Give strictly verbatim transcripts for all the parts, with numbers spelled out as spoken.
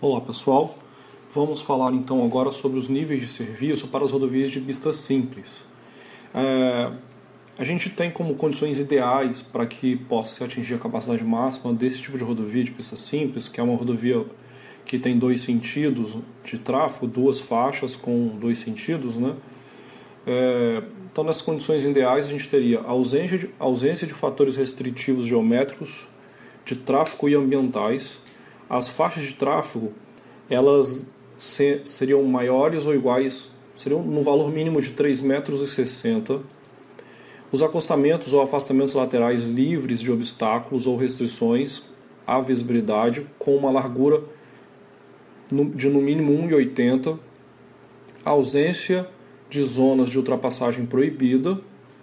Olá pessoal, vamos falar então agora sobre os níveis de serviço para as rodovias de pista simples. É, a gente tem como condições ideais para que possa se atingir a capacidade máxima desse tipo de rodovia de pista simples, que é uma rodovia que tem dois sentidos de tráfego, duas faixas com dois sentidos, né? É, então nessas condições ideais a gente teria ausência de, ausência de fatores restritivos geométricos, de tráfego e ambientais. As faixas de tráfego, elas se, seriam maiores ou iguais, seriam no valor mínimo de três metros e sessenta. Os acostamentos ou afastamentos laterais livres de obstáculos ou restrições à visibilidade, com uma largura de no mínimo um metro e oitenta. A ausência de zonas de ultrapassagem proibida.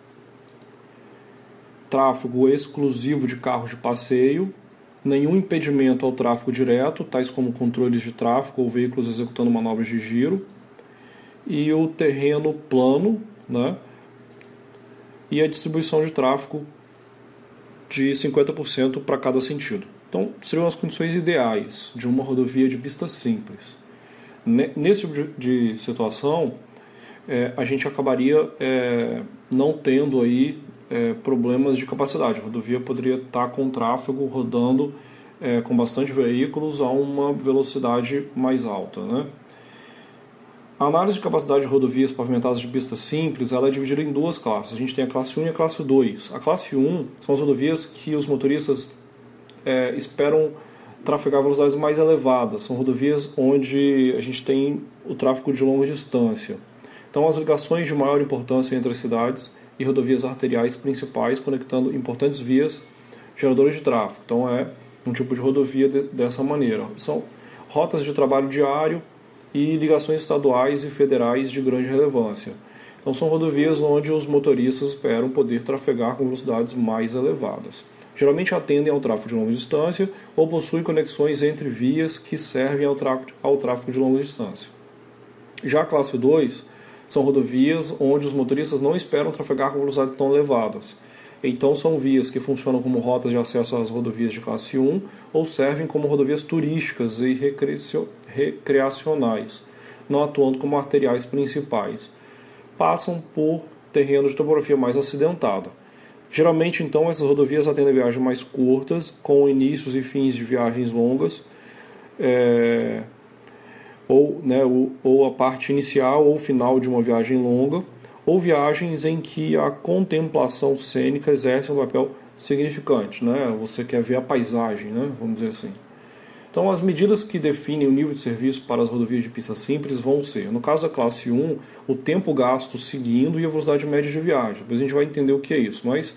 Tráfego exclusivo de carros de passeio. Nenhum impedimento ao tráfego direto, tais como controles de tráfego ou veículos executando manobras de giro, e o terreno plano, né? E a distribuição de tráfego de cinquenta por cento para cada sentido. Então, seriam as condições ideais de uma rodovia de pista simples. Nesse tipo de situação, é, a gente acabaria é, não tendo aí É, problemas de capacidade. A rodovia poderia estar com tráfego rodando é, com bastante veículos a uma velocidade mais alta, né? A análise de capacidade de rodovias pavimentadas de pista simples, ela é dividida em duas classes. A gente tem a classe um e a classe dois. A classe um são as rodovias que os motoristas é, esperam trafegar a velocidades mais elevadas. São rodovias onde a gente tem o tráfego de longa distância. Então, as ligações de maior importância entre as cidades e rodovias arteriais principais, conectando importantes vias geradoras de tráfego. Então é um tipo de rodovia de, dessa maneira. São rotas de trabalho diário e ligações estaduais e federais de grande relevância. Então são rodovias onde os motoristas esperam poder trafegar com velocidades mais elevadas. Geralmente atendem ao tráfego de longa distância ou possuem conexões entre vias que servem ao tráfego, ao tráfego de longa distância. Já a classe dois são rodovias onde os motoristas não esperam trafegar com velocidades tão elevadas. Então são vias que funcionam como rotas de acesso às rodovias de classe um ou servem como rodovias turísticas e recreacionais, não atuando como arteriais principais. Passam por terrenos de topografia mais acidentada. Geralmente, então, essas rodovias atendem viagens mais curtas, com inícios e fins de viagens longas, é... Ou, né, ou, ou a parte inicial ou final de uma viagem longa, ou viagens em que a contemplação cênica exerce um papel significante, né? Você quer ver a paisagem, né? Vamos dizer assim. Então, as medidas que definem o nível de serviço para as rodovias de pista simples vão ser, no caso da classe um, o tempo gasto seguindo e a velocidade média de viagem. Depois a gente vai entender o que é isso, mas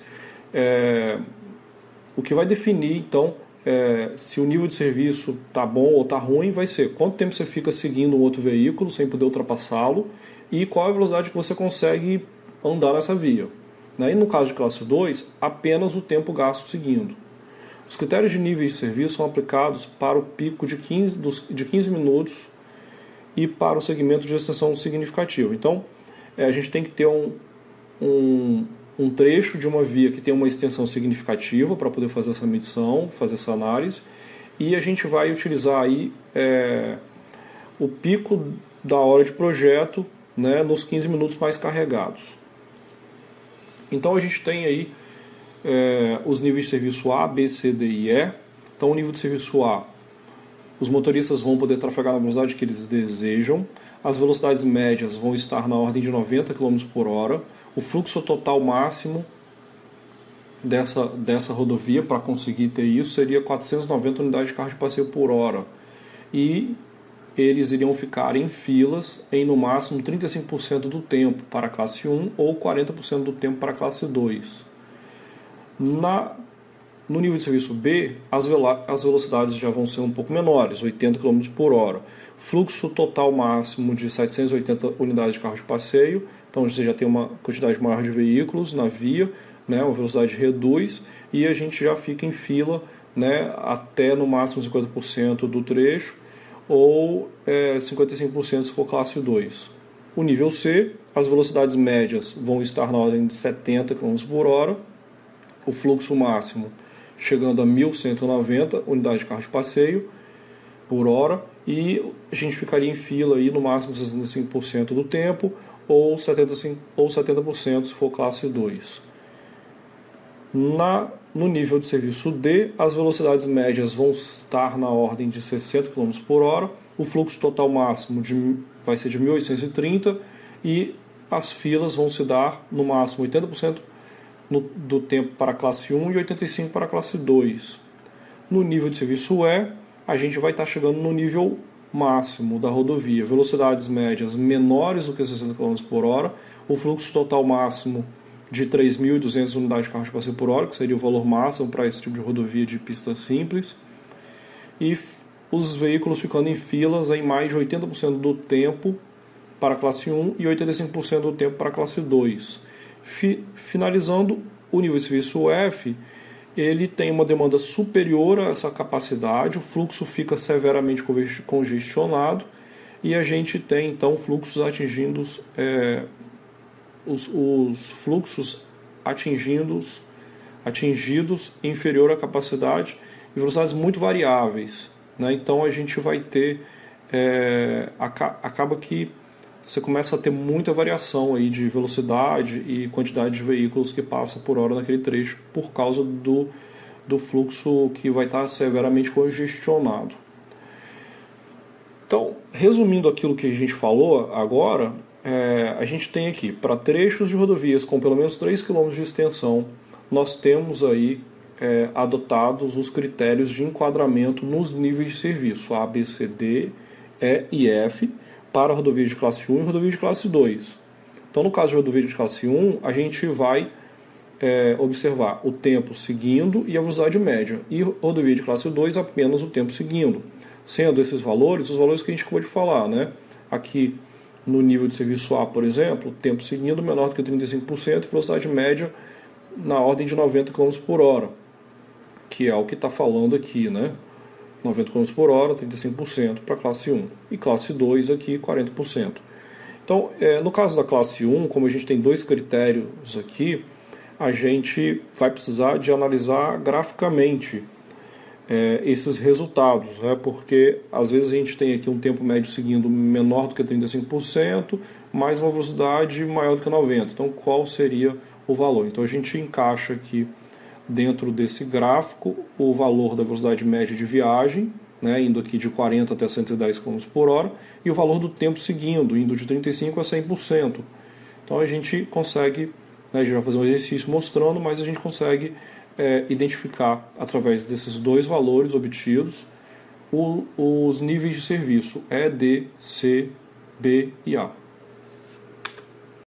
é, o que vai definir, então, É, se o nível de serviço está bom ou está ruim, vai ser quanto tempo você fica seguindo um outro veículo sem poder ultrapassá-lo e qual a velocidade que você consegue andar nessa via. Né? E no caso de classe dois, apenas o tempo gasto seguindo. Os critérios de níveis de serviço são aplicados para o pico de quinze, dos, de quinze minutos e para o segmento de extensão significativa. Então, é, a gente tem que ter um, um um trecho de uma via que tem uma extensão significativa para poder fazer essa medição, fazer essa análise, e a gente vai utilizar aí é, o pico da hora de projeto, né, nos quinze minutos mais carregados. Então a gente tem aí é, os níveis de serviço A, B, C, D e E. Então o nível de serviço A, os motoristas vão poder trafegar na velocidade que eles desejam, as velocidades médias vão estar na ordem de noventa quilômetros por hora, o fluxo total máximo dessa, dessa rodovia para conseguir ter isso seria quatrocentas e noventa unidades de carro de passeio por hora. E eles iriam ficar em filas em no máximo trinta e cinco por cento do tempo para a classe um ou quarenta por cento do tempo para a classe dois. Na, no nível de serviço B, as, as velocidades já vão ser um pouco menores, oitenta quilômetros por hora. Fluxo total máximo de setecentas e oitenta unidades de carro de passeio, então você já tem uma quantidade maior de veículos na via, né, a velocidade reduz e a gente já fica em fila, né, até no máximo cinquenta por cento do trecho ou é, cinquenta e cinco por cento se for classe dois. O nível C, as velocidades médias vão estar na ordem de setenta quilômetros por hora, o fluxo máximo chegando a mil cento e noventa unidades de carro de passeio por hora, e a gente ficaria em fila aí no máximo sessenta e cinco por cento do tempo, ou setenta por cento, ou setenta por cento se for classe dois. Na, no nível de serviço D, as velocidades médias vão estar na ordem de sessenta quilômetros por hora, o fluxo total máximo de, vai ser de mil oitocentos e trinta e as filas vão se dar no máximo oitenta por cento no, do tempo para a classe um e oitenta e cinco por cento para a classe dois. No nível de serviço E, a gente vai estar chegando no nível máximo da rodovia, velocidades médias menores do que sessenta quilômetros por hora, o fluxo total máximo de três mil e duzentas unidades de carro de passeio por hora, que seria o valor máximo para esse tipo de rodovia de pista simples, e os veículos ficando em filas em mais de oitenta por cento do tempo para a classe um e oitenta e cinco por cento do tempo para a classe dois. Fi, finalizando, o nível de serviço F, ele tem uma demanda superior a essa capacidade, o fluxo fica severamente congestionado e a gente tem então fluxos atingindo é, os, os fluxos atingindo, atingidos inferior à capacidade e velocidades muito variáveis, né? Então a gente vai ter é, acaba que você começa a ter muita variação aí de velocidade e quantidade de veículos que passam por hora naquele trecho por causa do, do fluxo que vai estar severamente congestionado. Então, resumindo aquilo que a gente falou agora, é, a gente tem aqui, para trechos de rodovias com pelo menos três quilômetros de extensão, nós temos aí é, adotados os critérios de enquadramento nos níveis de serviço, A, B, C, D, E e F, para rodovias de classe um e rodovias de classe dois. Então, no caso de rodovia de classe um, a gente vai é, observar o tempo seguindo e a velocidade média, e rodovia de classe dois apenas o tempo seguindo. Sendo esses valores, os valores que a gente acabou de falar, né? Aqui no nível de serviço A, por exemplo, tempo seguindo menor do que trinta e cinco por cento, velocidade média na ordem de noventa quilômetros por hora, que é o que está falando aqui, né? noventa quilômetros por hora, trinta e cinco por cento para a classe um. E classe dois aqui, quarenta por cento. Então, é, no caso da classe um, como a gente tem dois critérios aqui, a gente vai precisar de analisar graficamente é, esses resultados, né? Porque às vezes a gente tem aqui um tempo médio seguindo menor do que trinta e cinco por cento, mais uma velocidade maior do que noventa por cento. Então, qual seria o valor? Então, a gente encaixa aqui dentro desse gráfico o valor da velocidade média de viagem, né, indo aqui de quarenta até cento e dez quilômetros por hora, e o valor do tempo seguindo, indo de trinta e cinco por cento a cem por cento. Então a gente consegue, né, a gente vai fazer um exercício mostrando, mas a gente consegue é, identificar, através desses dois valores obtidos, o, os níveis de serviço E, D, C, B e A.